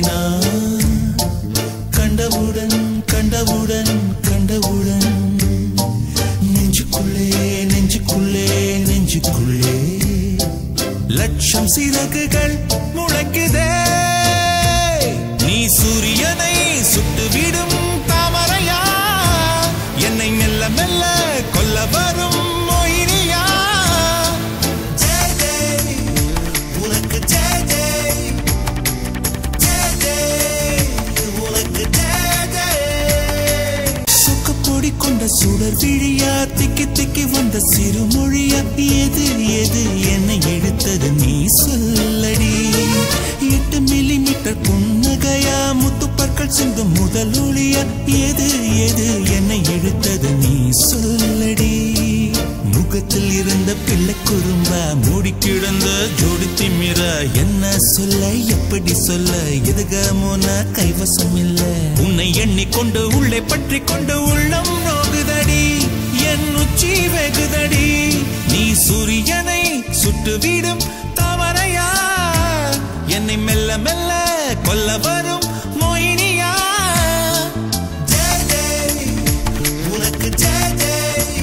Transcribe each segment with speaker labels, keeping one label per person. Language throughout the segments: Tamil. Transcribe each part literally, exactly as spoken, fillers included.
Speaker 1: நான் கண்டவுடன் கண்டவுடன் கண்டவுடன் நெஞ்சுக்குள்ளே நெஞ்சுக்குள்ளே நெஞ்சுக்குள்ளே லட்சம் சிறகுகள் முளைக்குதே நீ சூரியனை சுட்டுவிடும் தாமரையா என்னை மெல்ல மெல்ல கொல்ல வரும் மோகினியா ஜெய் ஜெய் உனக்கு ஜெய் ஜெய் ஜெய் ஜெய் உனக்கு ஜெய் ஜெய் சொக்கப்பொடி கொண்ட சுடர் விழியா திக்கி திக்கி வந்த சிறுமொழியா எது எது என்னை எடுத்தது நீ சொல்லடி எட்டு மில்லிமீட்டர் புன்னகையா முத்துப்பற்கள் சிந்தும் முதல் ஒளியா எது எது என்னை இழுத்தது நீ சொல்லடி முகத்தில் இருந்த பிள்ளை குறும்பா மூடி கிடந்த ஜோடி திமிரா என்ன சொல்ல எப்படி சொல்ல எதுகமோன கைவசம் இல்ல உன்னை எண்ணிக்கொண்டு உள்ளே பற்றி கொண்டு உள்ளம் நோகுதடி என் உச்சி வெகுதடி நீ சூரியனை சுட்டுவிடும் தாமரையா என்னை மெல்ல மெல்ல கொல்ல வரும் மோகினியா ஜெய் ஜெய் உனக்கு ஜெய் ஜெய்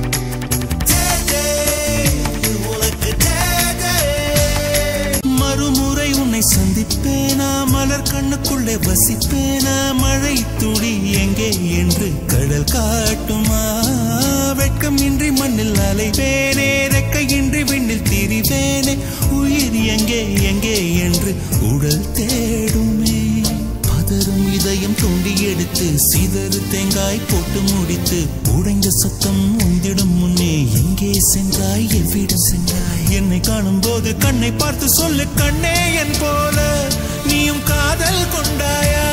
Speaker 1: ஜெய் ஜெய் உனக்கு ஜெய் ஜெய் மறுமுறை உன்னை சந்திப்பேனா மலர் கண்ணுக்குள்ளே வசிப்பேனா மழை துளி எங்கே என்று கடல் காட்டுமா வெட்கமின்றி மண்ணில் அலைவேனே ரெக்கையின்றி விண்ணில் திரிவேனே உயிர் எங்கே எங்கே என்று உடல் தேடுமே பதறும் இதயம் தோண்டி எடுத்து சிதறு தேங்காய் போட்டு முடித்து உடைந்த சத்தம் உந்திடும் முன்னே எங்கே சென்றாய் எவ்விடம் சென்றாய் என்னை காணும் போது கண்ணை பார்த்து சொல்லு கண்ணே என் போல நீயும் காதல் கொண்டாயா